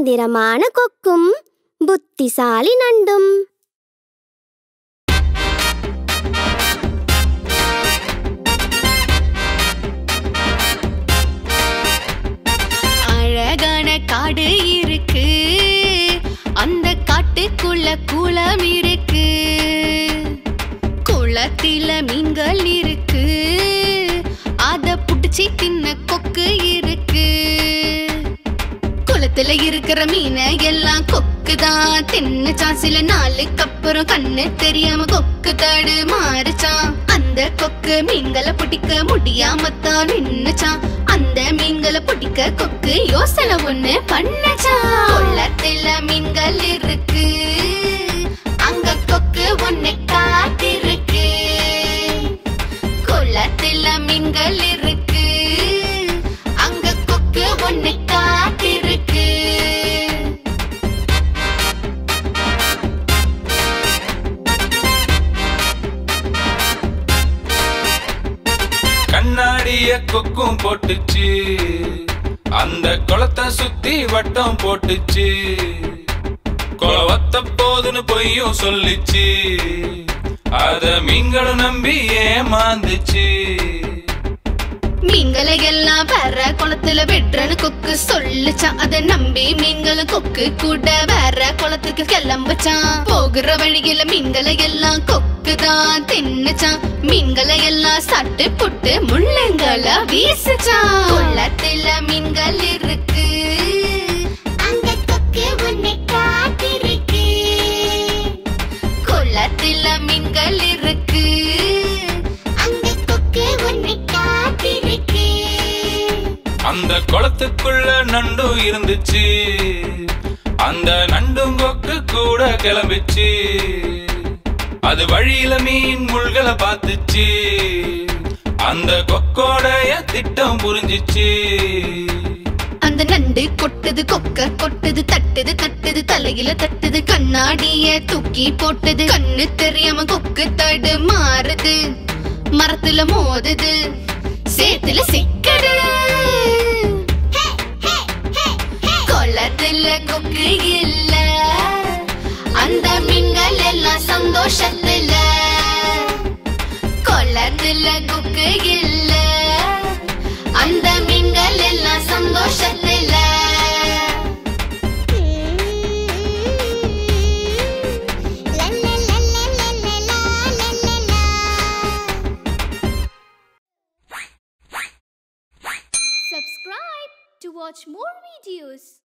தந்திரமான கொக்கும் புத்திசாலி நண்டும். அழகான காடு இருக்கு, அந்த காட்டுக்குள்ள குளம் இருக்கு, குளத்தில மீன்கள் இருக்கு, அத புடிச்சி தின்ன கொக்கு இருக்கு. குளத்துல இருக்கிற மீனை எல்லாம் கொக்கு தான் தின்னுச்சான். சில நாளுக்கு அப்புறம் கண்ணு தெரியாம கொக்கு தடு மாறுச்சான். அந்த கொக்கு மீன்களை பிடிக்க முடியாமத்தான் நின்னுச்சான். அந்த மீன்களை பிடிக்க கொக்கு யோசனை ஒண்ணு பண்ணுச்சான். குளத்துல மீன்கள் இருக்கு, அங்க கொக்கு ஒண்ணு காத்திருக்கு. குளத்துல மீன்கள் இருக்கு, அங்க கொக்கு ஒண்ணு காத்திருக்கு. கண்ணாடிய கொக்கும் போட்டுச்சு, அந்த குளத்தை சுத்தி வட்டம் போட்டுச்சு. குளவத்த போதுன்னு பொய்யும் சொல்லிச்சு, அத மீன்களும் நம்பி ஏமாந்துச்சு. மீன்களை எல்லாம் வேற குளத்துல வெட்டுறன்னு கொக்கு சொல்லுச்சான். அத நம்பி மீன்களும் கொக்கு கூட வேற குளத்துக்கு கிளம்புச்சான். போகிற வழியில மீன்களை எல்லாம் கொக்கு தான் தின்னுச்சான். மீன்களை எல்லாம் சட்டு புட்டு முள்ளங்களை வீசுச்சான். குளத்துல மீன்கள் இருக்கு, அங்க கொக்கு ஒண்ணு காத்திருக்கு. குளத்துல மீன்கள் இருக்கு, அங்க கொக்கு ஒண்ணு காத்திருக்கு. அந்த குளத்துக்குள்ள நண்டும் இருந்துச்சு, அந்த நண்டும் கொக்கு கூட கிளம்பிச்சு. அது வழியில மீன் முள்களை பார்த்துச்சு, அந்த கொக்கோடைய திட்டம் புரிஞ்சிச்சு. அந்த நண்டு கொட்டுது, கொக்க கொட்டுது, தட்டுது தட்டுது, தலையில தட்டுது, கண்ணாடிய தூக்கி போட்டது. கண்ணு தெரியாம கொக்கு தடு மாறுது, மரத்துல மோதுது, சேத்துல சிக்கடு. குளத்துல கொக்கு இல்ல, அந்த மீன்கள் எல்லாம் சந்தோஷத்துல. குளத்துல கொக்கு இல்ல, அந்த மீன்கள் எல்லாம் சந்தோஷத்துல. Subscribe to watch more videos.